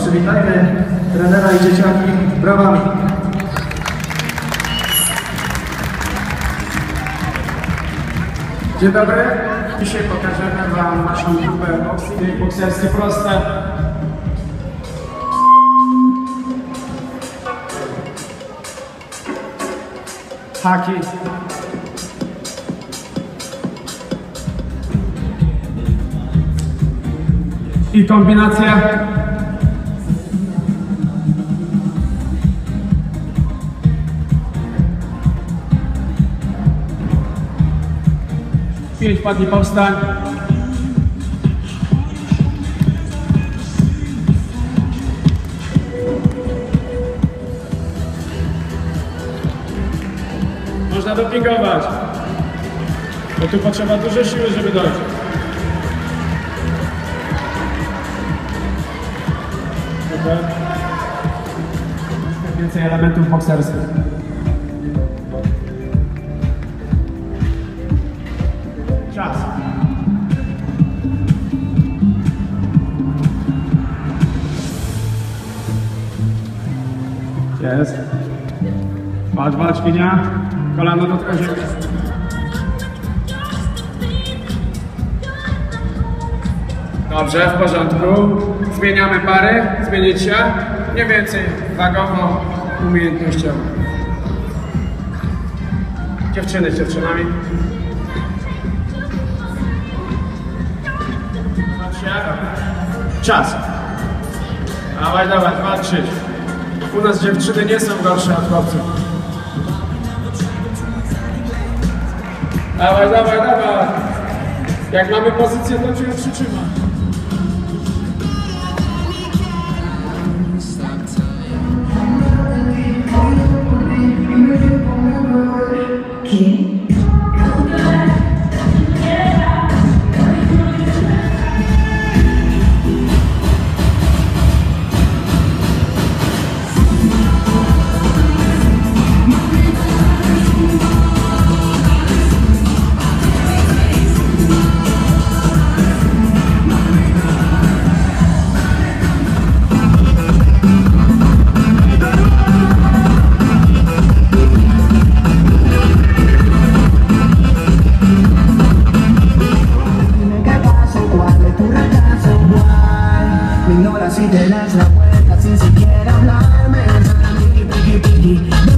Przywitajmy trenera i dzieciaki brawami. Dzień dobry. Dzisiaj pokażemy Wam naszą grupę bokserskie proste. Haki. I kombinacja. Pięć padli powstań. Można dopingować, bo tu potrzeba dużo siły, żeby dojść. Więcej elementów bokserskich. Czas. Jest. Walcz, świnia. Kolano dotka ziemi. Dobrze, w porządku. Zmieniamy pary. Zmienić się. Mniej więcej wagowo, umiejętnościowo. Dziewczyny z dziewczynami. Czas. Dawaj, walczyć. U nas dziewczyny nie są gorsze od chłopców. Dawaj. Jak mamy pozycję, to cię przytrzyma. Me ignoras y te das la vuelta sin siquiera hablarme. Piki, piki, piki.